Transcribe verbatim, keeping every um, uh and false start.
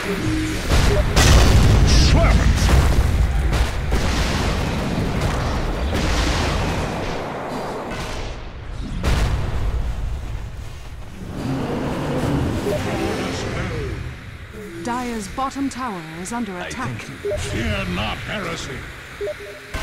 Slam it! Dire's bottom tower is under I attack. thank you. Fear not heresy.